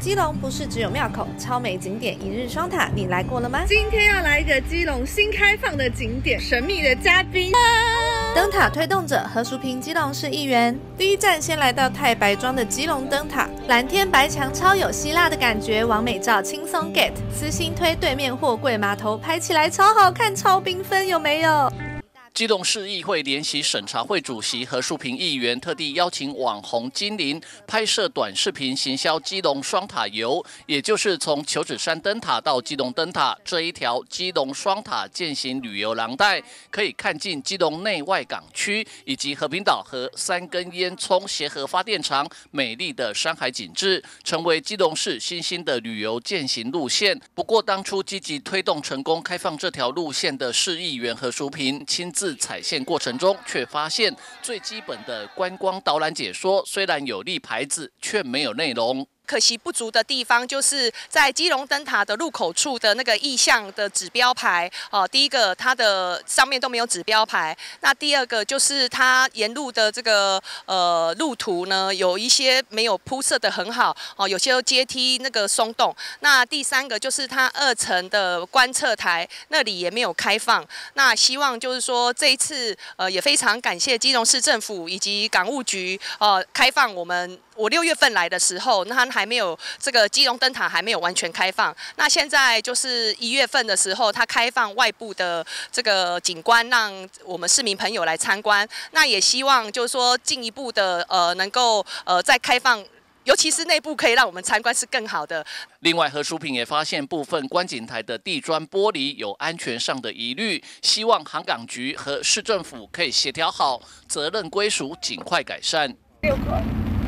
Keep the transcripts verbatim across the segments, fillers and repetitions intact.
基隆不是只有庙口，超美景点一日双塔，你来过了吗？ 今天要来一个基隆新开放的景点，神秘的嘉宾。 灯塔推动者何淑萍基隆市议员，第一站先来到太白庄的基隆灯塔，蓝天白墙超有希腊的感觉，完美照轻松 get， 私心推对面货柜码头，拍起来超好看，超缤纷，有没有？ 基隆市议会联席审查会主席何淑萍议员特地邀请网红金玲拍摄短视频行销基隆双塔游，也就是从求子山灯塔到基隆灯塔这一条基隆双塔践行旅游廊带，可以看尽基隆内外港区以及和平岛和三根烟囱协和发电厂美丽的山海景致，成为基隆市新兴的旅游践行路线。不过，当初积极推动成功开放这条路线的市议员何淑萍亲自踩线过程中，却发现最基本的观光导览解说虽然有立牌子，却没有内容。 可惜不足的地方，就是在基隆灯塔的入口处的那个意向的指标牌。哦、呃，第一个它的上面都没有指标牌。那第二个就是它沿路的这个呃路途呢，有一些没有铺设的很好。哦、呃，有些阶梯那个松动。那第三个就是它二层的观测台那里也没有开放。那希望就是说这一次呃也非常感谢基隆市政府以及港务局呃开放我们。我六月份来的时候，那它还没有这个基隆灯塔还没有完全开放。那现在就是一月份的时候，它开放外部的这个景观，让我们市民朋友来参观。那也希望就是说进一步的呃能够呃再开放。尤其是内部可以让我们参观是更好的。 另外，何淑萍也发现部分观景台的地砖玻璃有安全上的疑虑，希望航港局和市政府可以协调好，责任归属尽快改善。 六个。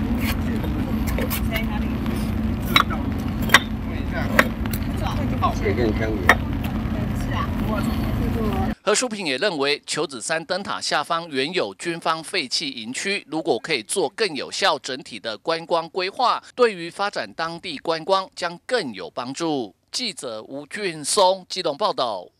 可以跟你相遇。 是啊，我何淑萍也认为，求子山灯塔下方原有军方废弃营区，如果可以做更有效整体的观光规划，对于发展当地观光将更有帮助。记者吴俊松基隆报道。